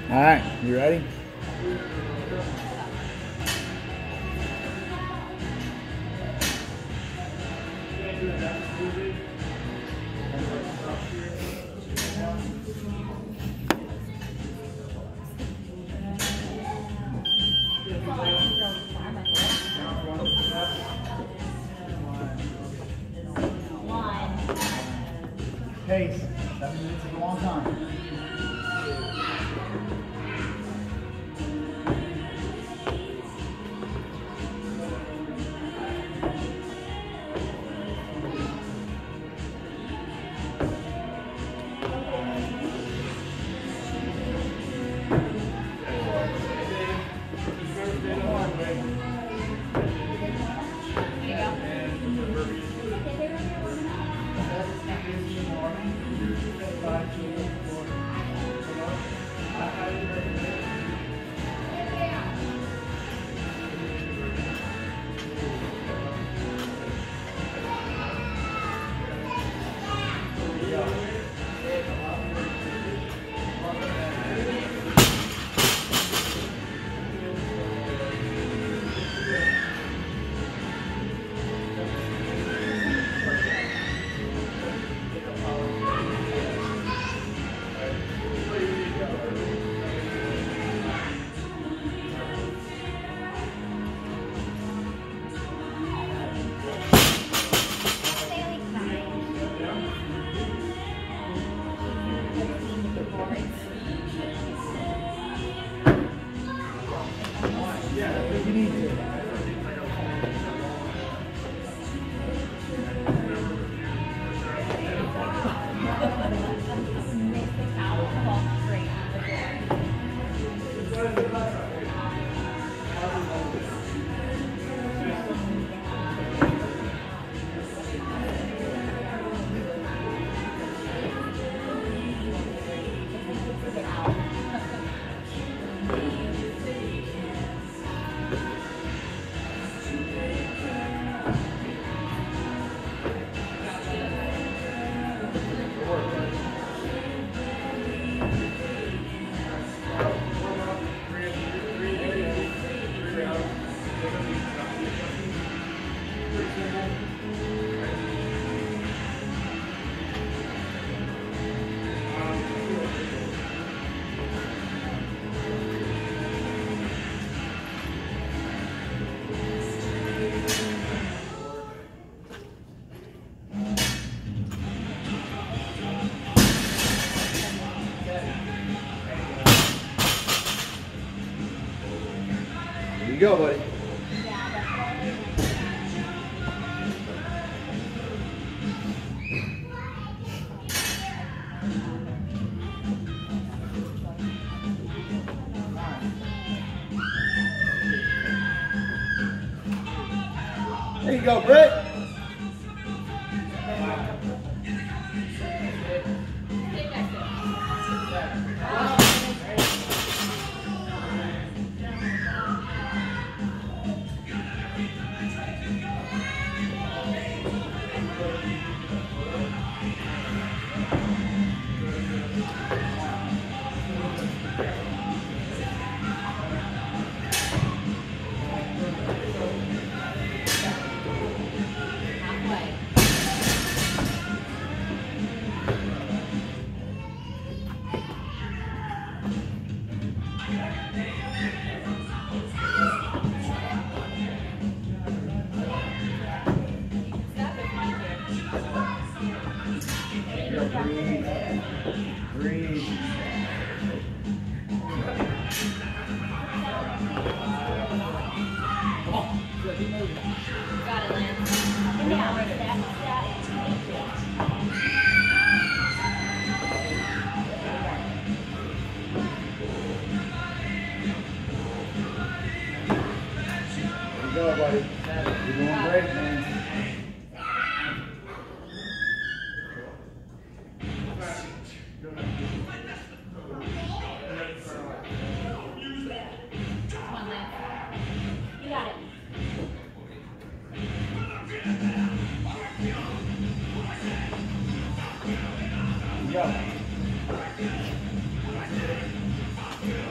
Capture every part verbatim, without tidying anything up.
All right, you ready? Pace. Seven minutes is a long time. Here you go, buddy. There you go, Britt. Breathe. Breathe. Come on. Good. Keep moving. Got it, Lance. Yeah, that, that. There you go, buddy. You're doing great, man. Go.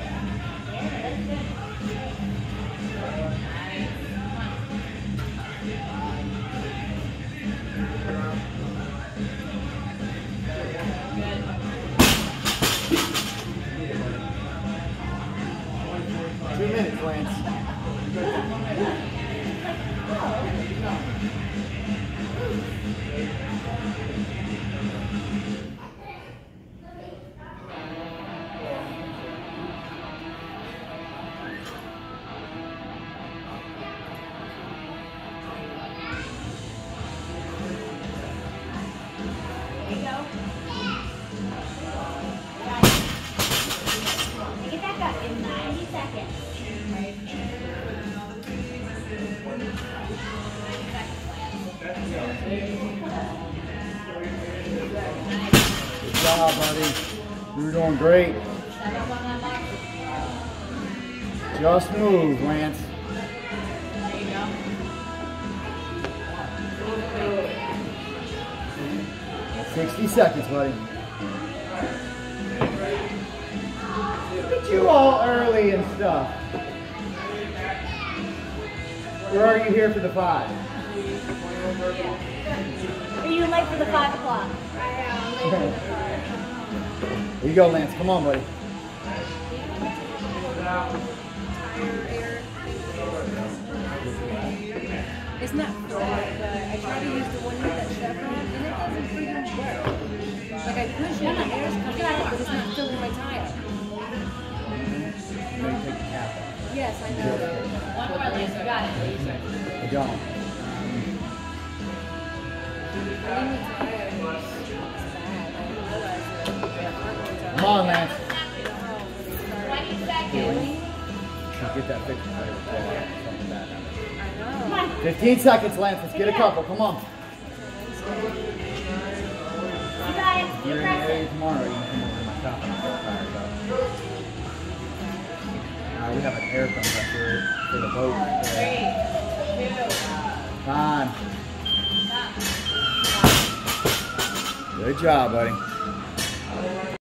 Lance. There you go. Get that back in ninety seconds. Good job, buddy. You're doing great. Just move, Lance. There you go. sixty seconds, buddy. Look at you all early and stuff. Or are you here for the five? Are you late for the five o'clock? Here you go, Lance. Come on, buddy. It's not flat, but I try to use the one with that chevron, and it doesn't freaking work. Like I push it, and the air's coming out, but it's not filling my tire. Yes, I know. One more, Lance. You got it. Good job. I need my tire. It's bad. I didn't realize it. Come on, Lance. twenty seconds. Get that fixed. Something bad. Come on. fifteen seconds, Lance. Let's get a couple. Come on. You got it. You You're in the press area it. tomorrow. You can come over to my shop and get tires out. Uh, we have an air compressor for the boat. Three, two, Time. stop. Good job, buddy.